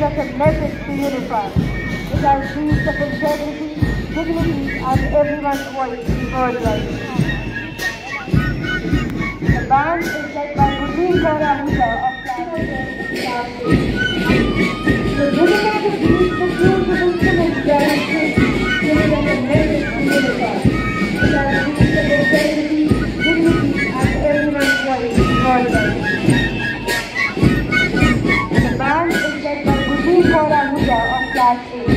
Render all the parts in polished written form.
giving us a message to unify. It has deeds of integrity, dignity, and everyone's voice is heard right. The band is led by Glorian Band of Class 8. The dedicated beats the tunes of instruments demonstrate giving us a message to unify. It has deeds of integrity, dignity, and everyone's voice is heard right. The band is led by Glorian Band of Class 8.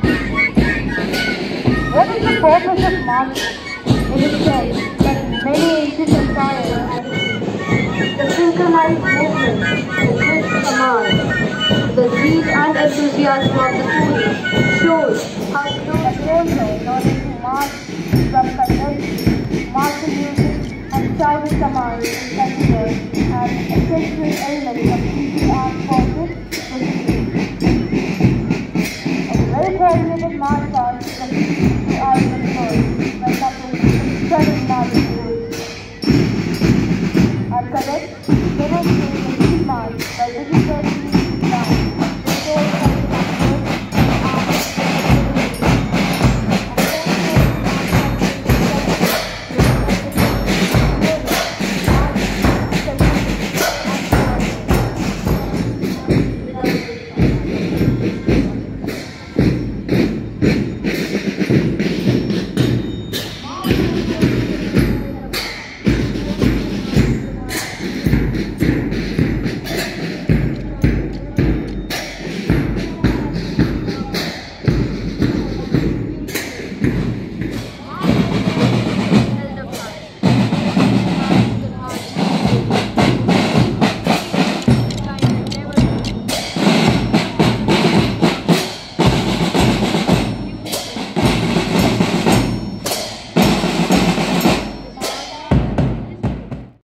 What is the purpose of marching? It is said that many ancient empires had the synchronized movement, the twist command. The zeal and enthusiasm of the students shows how close the soldier learning to march from convention, martial music, and shouting commands is considered as essential elements of